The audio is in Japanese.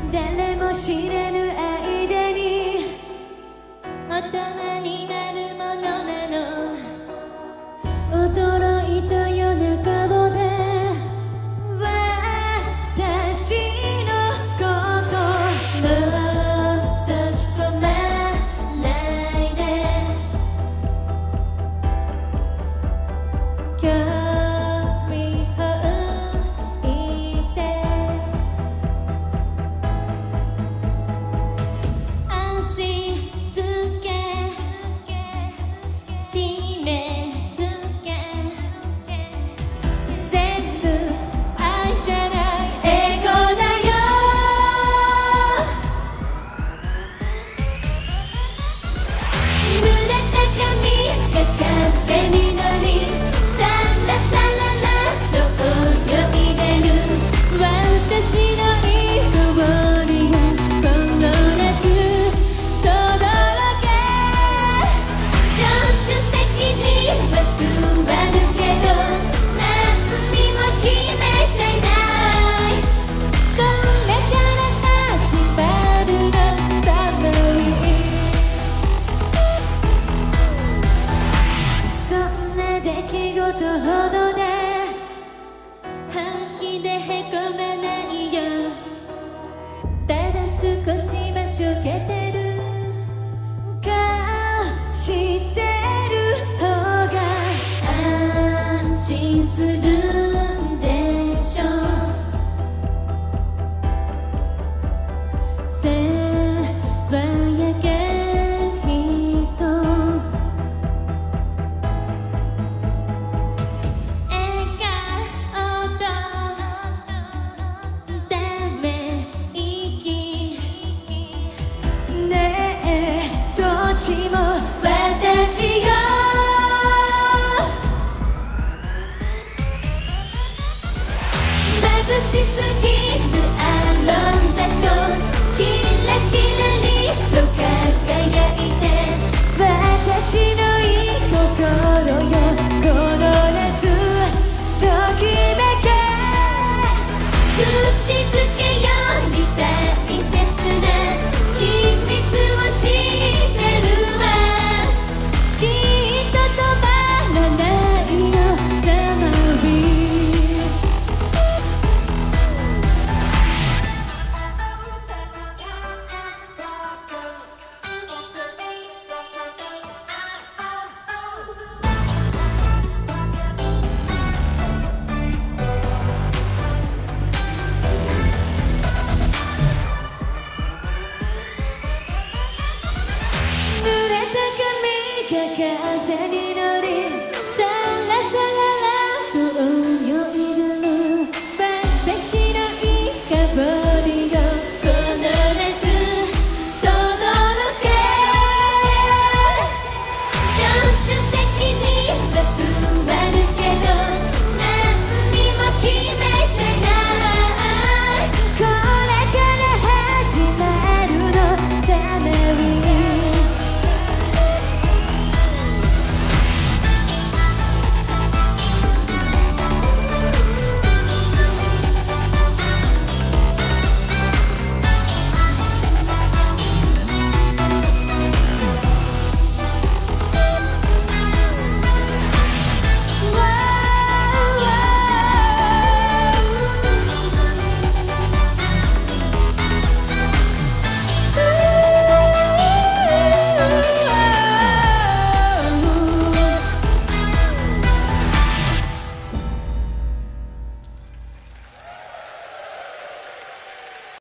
誰も知らぬ間に大人になるものなの。驚いたような顔で私のこと覗き込まないで。 興味本位で足つけ締めつけ全部愛じゃないエゴだよ。濡れた髪が風に乗りさらさらなと泳いでる。私の彩りがこの夏とどろけ。助手席には座るけど何にも決めちゃいない。 これから始まるの寒いそんな出来事ほどで本気でへこまないよ。ただ少しはしょげてる。 顔してる方が安心するんでしょ。世話焼け人笑顔とため息ねえどっちも私よ。眩しすぎるアロンザコースキラキラにと輝いて。 私のいい心よ